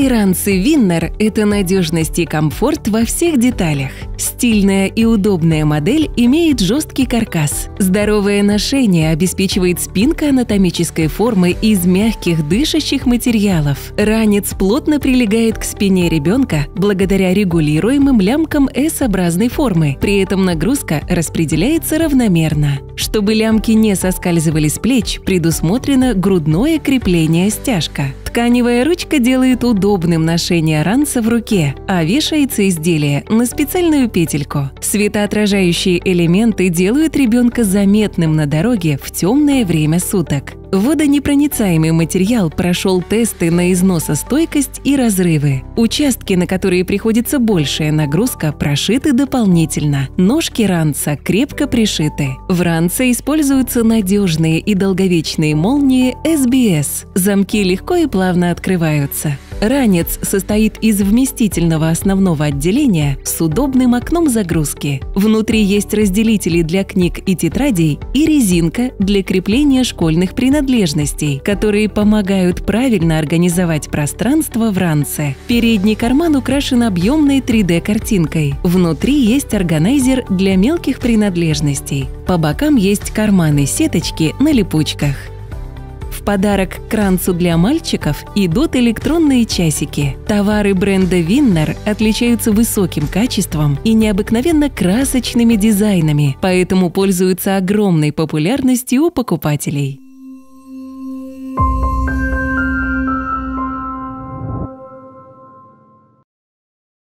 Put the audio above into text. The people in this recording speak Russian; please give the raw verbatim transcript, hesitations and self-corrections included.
Новые ранцы Виннер – это надежность и комфорт во всех деталях. Стильная и удобная модель имеет жесткий каркас. Здоровое ношение обеспечивает спинка анатомической формы из мягких дышащих материалов. Ранец плотно прилегает к спине ребенка благодаря регулируемым лямкам эс-образной формы. При этом нагрузка распределяется равномерно. Чтобы лямки не соскальзывали с плеч, предусмотрено грудное крепление-стяжка. Тканевая ручка делает удобным ношение ранца в руке, а вешается изделие на специальную петельку. Светоотражающие элементы делают ребенка заметным на дороге в темное время суток. Водонепроницаемый материал прошел тесты на износостойкость и разрывы. Участки, на которые приходится большая нагрузка, прошиты дополнительно. Ножки ранца крепко пришиты. В ранце используются надежные и долговечные молнии эс би эс. Замки легко и плавно открываются. Ранец состоит из вместительного основного отделения с удобным окном загрузки. Внутри есть разделители для книг и тетрадей и резинка для крепления школьных принадлежностей, которые помогают правильно организовать пространство в ранце. Передний карман украшен объемной три дэ-картинкой. Внутри есть органайзер для мелких принадлежностей. По бокам есть карманы-сеточки на липучках. В подарок к ранцу для мальчиков идут электронные часики. Товары бренда Виннер отличаются высоким качеством и необыкновенно красочными дизайнами, поэтому пользуются огромной популярностью у покупателей.